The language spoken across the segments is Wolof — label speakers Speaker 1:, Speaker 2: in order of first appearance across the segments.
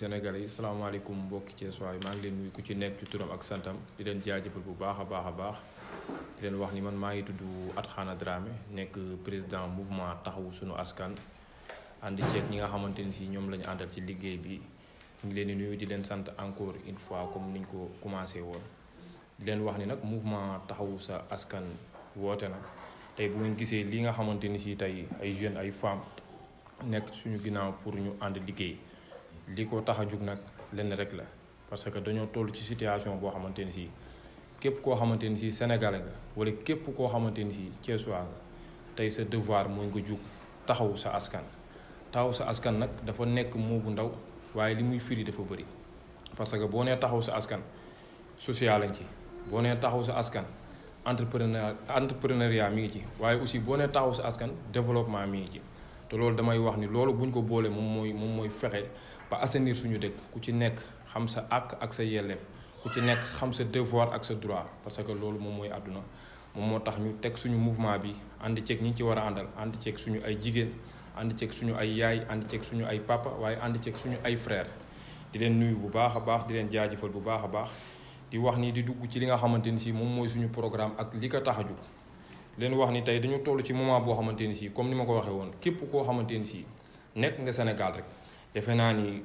Speaker 1: Sénégalais yi salaamaaleykum mbokki Thiessois yi maa ngi leen nuyu ku ci nekk ci turam ak santam di leen jaajëfal bu baax a baax di leen wax ni man maa ngi tudd Atkhana DRAME nekk président mouvement Takhawou Sa Askan ànd ceeg ñi nga xamante ni si ñoom la ñu àndal ci liggéey bi ñu ngi leen di nuyu di leen sant encore une fois comme niñ ko commencé woon di leen wax ni nag mouvement Takhawou Sa Askan woote na tey bu ngeen gisee li nga xamante ni si tey ay jeunes ay femmes nekk suñu ginnaaw pour ñu ànd liggéey li ko tax a jug nag lenn rek la parce que dañoo toll ci situation boo xamante ni si képp koo xamante ni si sénégalais nga wala képp koo xamante ni si Thiessois nga tey sa devoir mooy nga jug taxawu sa askan. taxawu sa askan nag dafa nekk moo bu ndaw waaye li muy firi dafa bëri parce que boo nee taxawu sa askan social lañ ci boo nee taxawu sa askan entrepreneuriat mi ngi ci waaye aussi boo nee taxawu sa askan développement mi ngi ci te loolu damay wax ni loolu buñ ko boolee moom mooy fexe ba assainir suñu dëkk ku ci nekk xam sa àq ak sa yelleef ku ci nekk xam sa devoir ak sa droit parce que loolu moom mooy àdduna moom moo tax ñu teg suñu mouvement bi ànd ceeg ñi ci war a àndal ànd ceeg suñu ay jigéen ànd ceeg suñu ay yaay ànd ceeg suñu ay papa waaye ànd ceeg suñu ay frère di leen nuyu bu baax a baax di leen jaajëfal bu baax a baax di wax ni di dugg ci li nga xamante ni si moom mooy suñu programme ak li ko tax a jug leen wax ni tey dañu toll ci moment boo xamante ni si comme ni ma ko waxee woon képp koo xamante ni si nekk nga Sénégal rek defe naa ni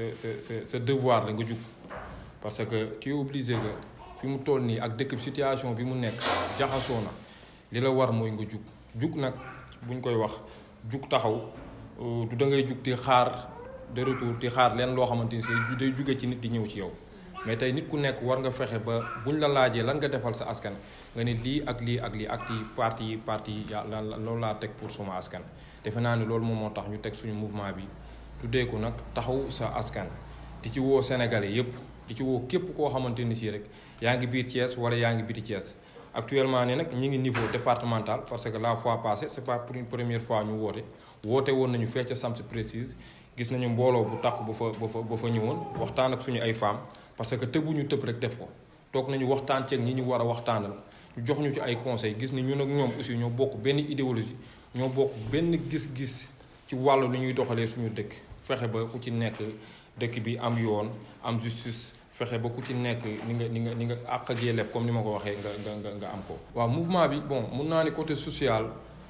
Speaker 1: sa devoir la nga jug parce que tu es obligé que fi mu toll nii ak dëkk situation bi mu nekk jaxasoo na li la war mooy nga jug nag buñ koy wax jug taxaw du da ngay jug di xaar de retour di xaar leen loo xamante ni si day juge ci nit di ñëw ci yow mais tey nit ku nekk war nga fexe ba buñ la laajee lan nga defal sa askan nga ne lii ak lii ak lii ak ci parti yi loolu laa teg pour suma askan defe naa ni loolu moom moo tax ñu teg suñu mouvement bi tuddee ko nag taxaw sa askan di ci woo sénégalais yépp di ci woo képp koo xamante ni si rek yaa ngi biir Thiès wala yaa ngi biti Thiès actuellement ni nag ñi ngi niveau départemental parce que la fois passée c'est pas pour une première fois ñu woote woon nañu fee ca Sams précise gis nañu mbooloo bu takk ba fa ñëwoon waxtaan ak suñu ay femmes parce que tëbuñu tëb rek def ko toog nañu waxtaan ceeg ñi ñu war a waxtaanal ñu jox ñu ci ay conseils gis ni ñun ak ñoom aussi ñoo bokk benn idéologie ñoo bokk benn gis-gis ci wàllu lu ñuy doxalee suñu dëkk fexe ba ku ci nekk dëkk bi am yoon am justice fexe ba ku ci nekk ni nga àq ak yelleef comme ni ma ko waxee nga am ko. waaw mouvement bi bon mun naa ni côté social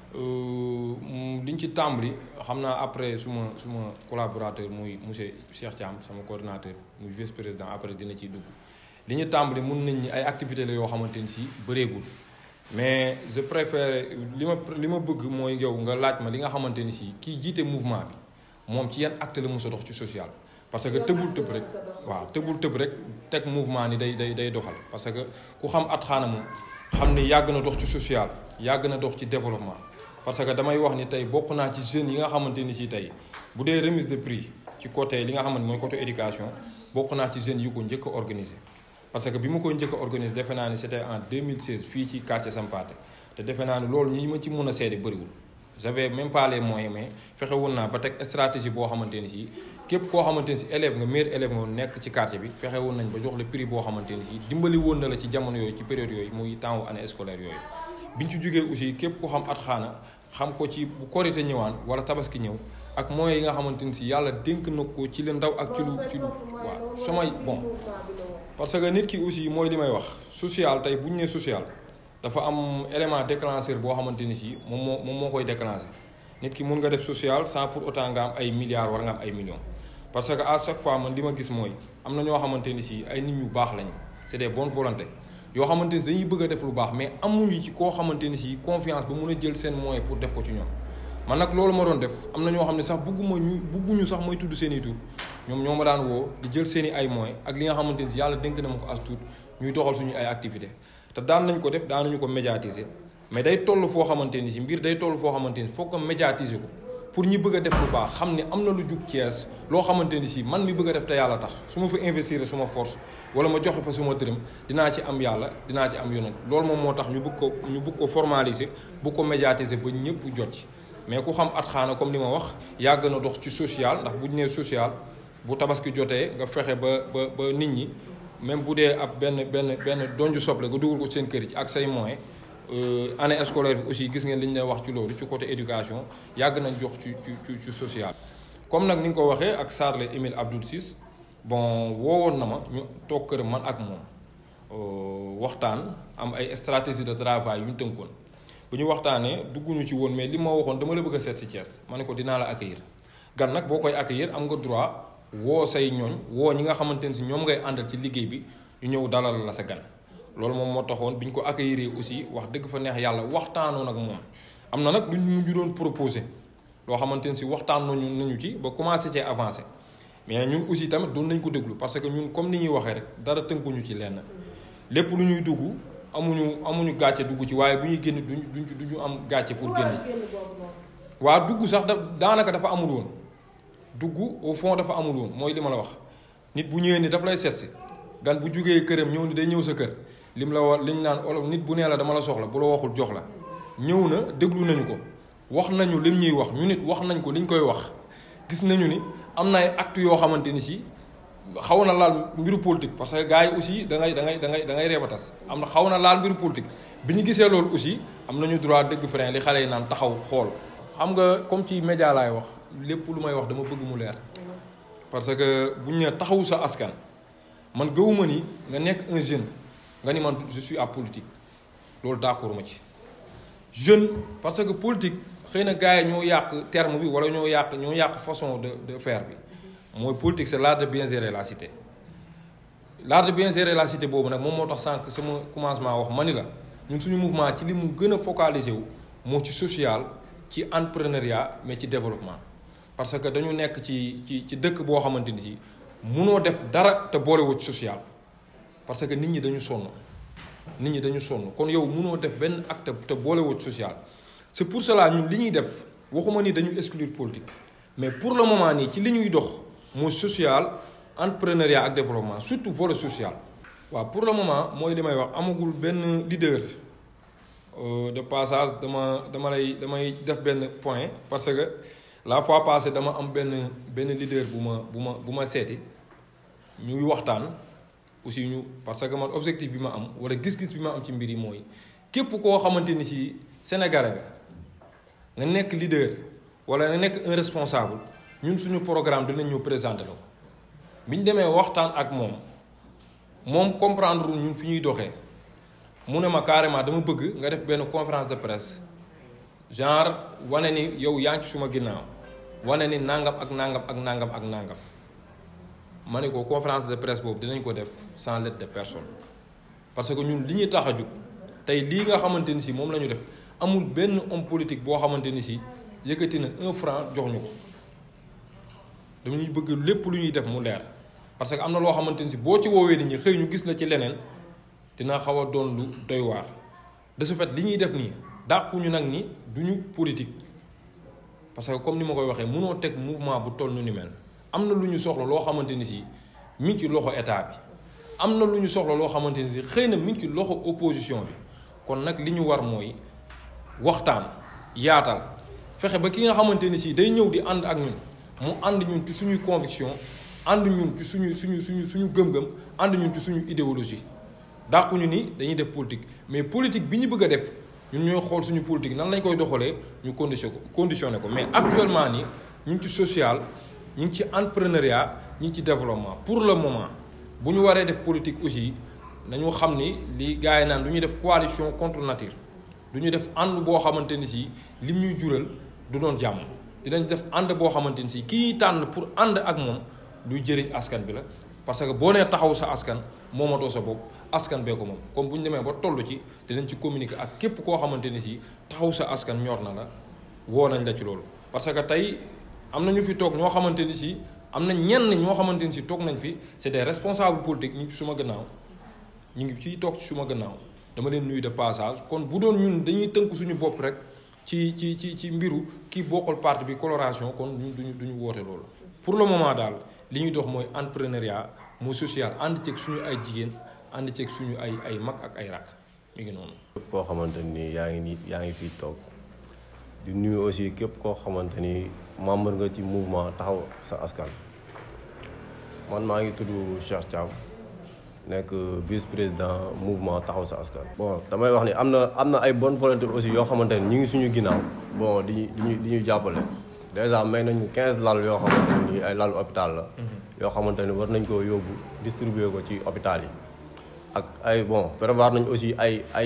Speaker 1: liñ ci tàmbali xam naa après suma collaborateur muy monsieur Cheikh Thiam sama coordinateur muy vice président après dina ciy dugg li ñu tàmbali mun nañ ni ay activités la yoo xamante ni si bëreegul mais je préfère li ma bëgg mooy yow nga laaj ma li nga xamante ni si kii jiite mouvement bi moom ci yan acte la mos a dox ci social. parce que tëbul tëb rek teg mouvement ni day doxal parce que ku xam Atkhana moom xam ni yàgg na dox ci social yàgg na dox ci développement. parce que damay wax ni tey bokk naa ci jeunes yi nga xamante ni si tey bu dee remise de prix ci côté li nga xamante mooy côté éducation bokk naa ci jeunes yu ko njëkk a organisé parce que bi ma koy njëkk a organisé defe naa ni c'était en 2016 fii ci quartier Sampaate te defe naa ni loolu ñi ma ci mën a seede bëriwul j'avais même pas les moyens mais fexe woon naa ba teg stratégie boo xamante ni si képp koo xamante ni si élève nga meilleur élève nga nekk ci quartier bi fexe woon nañ ba jox le prix boo xamante ni si dimbali woon na la ci jamono yooyu ci période yooyu muy temps wu année scolaire yooyu biñ ci jógee aussi képp ko xam Atkhana xam ko ci bu korité ñëwaan wala tabaski ñëw ak moyens yi nga xamante ni si yàlla dénk na ko ci lu ndaw ak ci lu waaw samay bon parce que nit ki aussi mooy li may wax social tey bu ñu nee social dafa am élément déclencheur boo xamante ni si moom moo koy déclencher nit ki mun nga def social sans pour autant nga am ay milliards war nga am ay millions parce que à chaque fois man li ma gis mooy am na ñoo xamante ni si ay nit ñu baax lañu c'est des bonnes volontés yoo xamante ni dañuy bëgg a def lu baax mais amuñu ci koo xamante ni si confiance ba mun a jël seen moyen pour def ko ci ñoom man nag loolu ma doon def am na ñoo xam ne sax bugguñu sax mooy tudd seen i tur ñoom ñoo ma daan woo di jël seen i ay moyens ak li nga xamante ni si yàlla dénk na ma ko as tuut ñuy doxal suñu ay activités te daan nañ ko def daanuñu ko médiatiser mais day toll foo xamante ni si mbir day toll foo xamante ni foog ko médiatiser ko pour ñi bëgg a def lu baax xam ne am na lu jug Thiès loo xamante ni si man mi bëgg a def te yàlla tax su ma fa investir suma force wala ma joxe fa suma dërëm dinaa ci am yàlla dinaa ci am yonent loolu moom moo tax ñu bëgg ko formaliser bëgg ko médiatiser ba ñëpp jot ci mais ku xam Atkhana comme li ma wax yàgg na dox ci social ndax bu ñu nee social bu tabaski jotee nga fexe ba nit ñi même bu dee ab benn donju soble nga dugal ko seen kër ci ak say moyens année scolaire bi aussi gis ngeen li ñu lay wax ci loolu ci côté éducation yàgg nañ jox ci social. comme nag ni nga ko waxee ak Charles Émile Abdoul Ciss bon woowoon na ma ñu toog kër man ak moom waxtaan am ay stratégie de travail yu ñu tënkoon bu ñu waxtaanee dugguñu ci woon mais li ma waxoon dama la bëgg a seet si Thiès ma ne ko dinaa la accueillir gan nag boo koy accueillir am nga droit woo say ñooñ woo ñi nga xamante ne si ñoom ngay àndal ci liggéey bi ñu ñëw dalal la sa gan loolu moom moo taxoon bi ñu ko accueillir aussi wax dëgg fa neex yàlla waxtaanoon ak moom am na nag lu ñu mujj doon proposé loo xamante ne si waxtaan nañu ci ba commencé cee avancé mais ñun aussi tamit doon nañ ko déglu parce que ñun comme ni ñuy waxee rek dara tënkuñu ci lenn lépp lu ñuy dugg amuñu gàcce dugg ci waaye bu ñuy génn duñu am gàcce pour génn waa dugg sax daanaka dafa amul woon dugg au fond dafa amul woon mooy li ma la wax nit bu ñëwee ni daf lay seet si gan bu jugee këram ñëw ni day ñëw sa kër lim la wax liñ naan olof nit bu nee la dama la soxla bu la waxul jox la ñëw na déglu nañu ko wax nañu lim ñuy wax ñu nit wax nañ ko liñ koy wax gis nañu ni am na ay actes yoo xamante ni si xaw na laal mbiru politique parce que gars yi aussi da ngay reebatas am na xaw na laal mbiru politique bi ñu gisee loolu aussi am nañu droit dëgg frein li xale yi naan taxaw xool xam nga comme ci média laay wax lépp lu may wax dama bëgg mu leer parce que bu ñu nee taxawu sa askan man gëwuma ni nga nekk un jeune nga ni man je suis à politique loolu d'accord ma ci jeune parce que politique xëy na gars yi ñoo yàq terme bi wala ñoo yàq façon de faire bi mooy politique c'est l'art de bien gérer la cité l'art de bien gérer la cité boobu nag moom moo tax sànq sama commencement wax ma ni la ñun suñu mouvement ci li mu gën a focaliser wu moo ci social ci entrepreneuriat mais ci développement parce que dañu nekk ci dëkk boo xamante ni si munoo def dara te boolewoo ci social parce que nit ñi dañu sonn kon yow munoo def benn acte te boolewoo ci social c'est pour cela ñun li ñuy def waxuma ni dañu exclure politique mais pour le moment nii ci li ñuy dox mooy social entrepreneuriat ak développement surtout volet social. waaw pour le moment mooy li may wax amagul benn leader de passage damay def benn point parce que la fois passée dama am benn leader bu ma seeti ñuy waxtaan aussi ñu parce que man objectif bi ma am wala gis-gis bi ma am ci mbir yi mooy képp koo xamante ni si Sénégalais nga nekk leader wala nga nekk un responsable ñun suñu programme dinañ ñëw présenter la ko bi ñu demee waxtaan ak moom comprendre ñun fi ñuy doxee mu ne ma carrément dama bëgg nga def benn conférence de presse genre wane ni yow yaa ngi ci suma ginnaaw wane ni nangam ak nangam ak nangam ak nangam ma ne ko conférence de presse boobu dinañ ko def sans l'aide de personne parce que ñun li ñuy tax a jug tey lii nga xamante ni si moom la ñu def amul benn homme politique boo xamante ni si yëkkati na 1 franc jox ñu ko dañuy bëgg lépp lu ñuy def mu leer parce que am na loo xamante ni si boo ci woowee nit ñi xëy ñu gis la ci leneen dina xaw a doon lu doy waar de ce fait li ñuy def nii dàquñu nag ni duñu politique parce que comme ni ma koy waxee mënoo teg mouvement bu toll ni mel am na lu ñu soxla loo xamante ni si mi ngi ci loxo état bi am na lu ñu soxla loo xamante ni si xëy na mi ngi ci loxo opposition bi kon nag li ñu war mooy waxtaan yaatal fexe ba ki nga xamante ni si day ñëw di ànd ak ñun mu ànd ñun ci suñuy conviction ànd ñun ci suñu gëm-gëm ànd ñun ci suñu idéologie dàquñu ni dañuy def politique mais politique bi ñu bëgg a def ñun ñooy xool suñu politique nan lañ koy doxalee ñu conditionné ko mais actuellement nii ñu ngi ci social ñu ngi ci entrepreneuriat ñu ngi ci développement pour le moment bu ñu waree def politique aussi nañu xam ni li gars yi naan du ñuy def coalition contre nature du ñu def ànd boo xamante ni si lim ñuy jural du doon jàmm dinañ def ànd boo xamante ni si kii tànn pour ànd ak moom luy jëriñ askan bi la parce que boo nee taxaw sa askan moomatoo sa bopp askan bee ko moom comme bu ñu demee ba toll ci dinañ ci communiquer ak képp koo xamante ni si taxaw sa askan ñor na la woo nañ la ci loolu. parce que tey am na ñu fi toog ñoo xamante ni si am na ñenn ñoo xamante ni si toog nañ fi c'est des responsables politiques ñu ngi ci suma gannaaw ñu ngi ciy toog ci suma gannaaw dama leen nuyu de passage kon bu doon ñun dañuy tënk suñu bopp rek ci mbiru kii bokkal parti bi coloration kon duñu woote loolu. pour le moment daal li ñuy dox mooy entrepreneuriat mooy social ànd ceeg suñu ay jigéen ànd ceeg suñu ay mag ak ay rakk mi ngi noonu.
Speaker 2: képp koo xamante ni yaa ngi fii toog di nuyu aussi képp koo xamante ni membre nga ci mouvement taxaw sa askan. man maa ngi tudd Cheikh Thiam nekk vice président mouvement taxaw sa askan. bon damay wax ni am na ay bonne volonté aussi yoo xamante ni ñu ngi suñu ginnaaw bon di ñu jàppale déjà may nañu 15 lal yoo xamante ni ay lalu hôpital la. yoo xamante ni war nañ koo yóbbu distribuer ko ci hôpital yi ak ay bon prévoir nañ aussi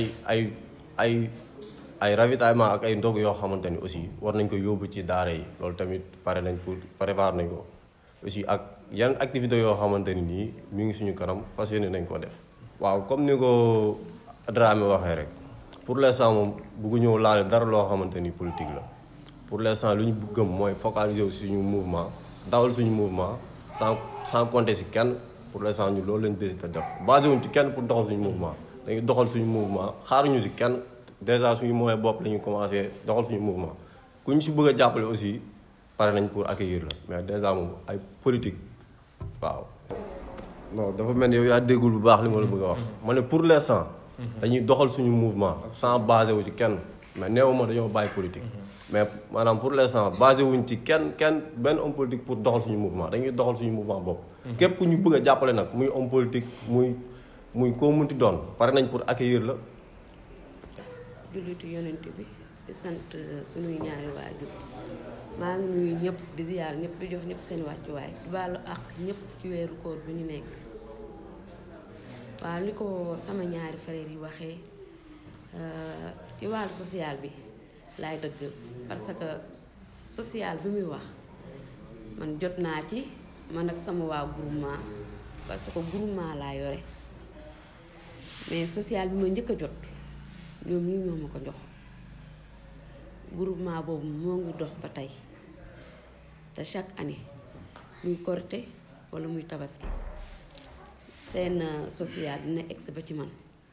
Speaker 2: ay ravitaillement ak ay ndog yoo xamante ni aussi war nañ ko yóbbu ci daara yi loolu tamit pare nañ pour prévoir nañ ko aussi ak yan activité yoo xamante ni nii mi ngi suñu kanam fas yéene nañ ko def. waaw comme ni ko Dramé waxee rek pour l'instant moom bëggu ñëw laale dara loo xamante ni politique la pour l'instant lu ñu gëm mooy focaliser wu suñu mouvement dawal suñu mouvement sans compter si kenn pour l'instant ñu loolu lañ décidé def basé wuñ ci kenn pour doxal suñu mouvement dañuy doxal suñu mouvement xaaruñu si kenn déjà suñu moyen bopp la ñu commencé doxal suñu mouvement ku ñu si bëgg a jàppale aussi pare nañ pour accueillir la mais déjà moom ay politique waaw. non dafa mel ni yow yaa déggul bu baax li ma la bëgg a wax. ma ne pour l'instant dañuy doxal suñu mouvement sans basé wu ci kenn mais néewuma dañoo bàyyi politique. mais maanaam pour l'instant basé wuñ ci kenn benn homme politique pour doxal suñu mouvement dañuy doxal suñu mouvement bopp. képp ku ñu bëgg a jàppale nag muy homme politique muy koo munti doon pare nañ pour accueillir la.
Speaker 3: jullitu yonent bi di sant suñuy ñaari waajur maa ngi nuyu ñëpp di ziyaar ñëpp di jox ñëpp seen wàccuwaay di baalu ak ñëpp ci weeru koor bi ñu nekk. waaw ni ko sama ñaari frères yi waxee ci wàllu social bi laay dëggal parce que social bi muy wax man jot naa ci man ak sama waa groupement parce que groupement laa yore mais social bi ma njëkk a jot ñoom ñi ñoo ma ko jox groupement boobu moo ngi dox ba tey te chaque année muy korité wala muy tabaski seen social dina egsi ba ci man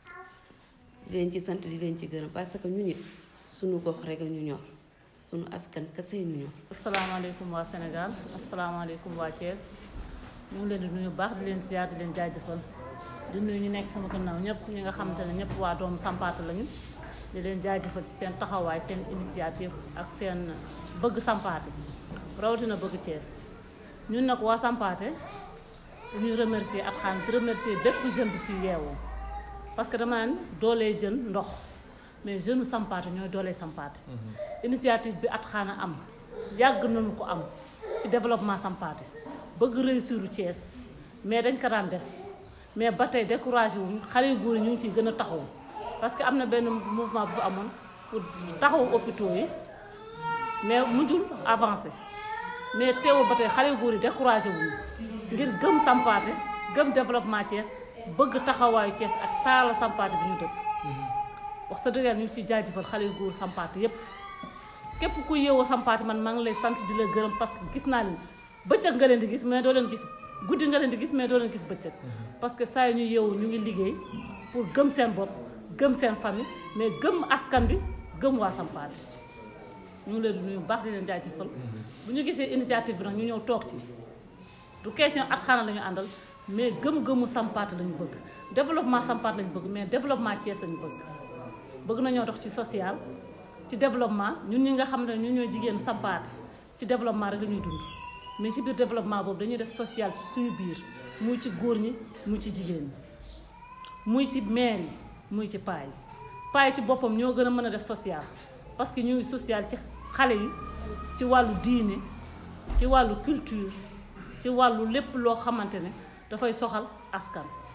Speaker 3: di leen ci sant di leen ci gërëm parce que ñu nit suñu gox rek ñu ñor suñu askan kese ñu ñor.
Speaker 4: asalaamaaleykum waa Sénégal asalaamaaleykum waa Thiès ñu ngi leen di nuyu baax di leen ziar di leen jaajëfal di nuyu ñu nekk sama gannaaw ñëpp ñi nga xamante ne ñëpp waa doomu Sampaate lañu di leen jaajëfal ci seen taxawaay seen initiative ak seen bëgg Sampaate rawatina bëgg Thiès ñun nag waa Sampaate ñuy remercier Atkhana di remercier bépp jeune bi fi yeewoo parce que dama naan doolee jën ndox mais jeune Sampaate ñooy doolee Sampaate initiative bi Atkhana am yàgg nañu ko am ci développement Sampaate bëgg réussir u Thiès mais dañ ko daan def mais ba tey découragé wuñ xale yu góor yi ñu ngi ciy gën a taxaw parce que am na benn mouvement bu fi amoon pour taxaw hôpitaux yi mais mujjul avancé mais teewul ba tey xale yu góor yi découragé wuñ ngir gëm Sampaate gëm développement Thiès bëgg taxawaayu Thiès ak taala Sampaate bi ñu dëkk wax sa dëgg ñu ngi ciy jaajëfal xale yu góor Sampaate yépp képp ku yeewoo Sampaate man maa ngi lay sant di la gërëm parce que gis naa leen bëccëg nga leen di gis mais doo leen gis guddi nga leen di gis mais doo leen gis bëccëg parce que saa yu ñu yeewu ñu ngi liggéey pour gëm seen bopp gëm seen famille mais gëm askan bi gëm waa Sampaate ñu ngi leen di nuyu bu baax di leen jaajëfal bu ñu gisee initiative bi nag ñu ñëw toog ci du question Atkhana la ñu àndal mais gëm-gëmu Sampaate la ñu bëgg développement Sampaate la ñu bëgg mais développement Thiès la ñu bëgg nañoo dox ci social ci développement ñun ñi nga xam ne ñun ñooy jigéenu Sampaate ci développement rek la ñuy dund mais ci biir développement boobu dañuy def social ci suñu biir muy ci góor ñi muy ci jigéen ñi muy ci maire yi muy ci paa yi ci boppam ñoo gën a mën a def social parce que ñuy social ci xale yi ci wàllu diine ci wàllu culture ci wàllu lépp loo xamante ne dafay soxal askan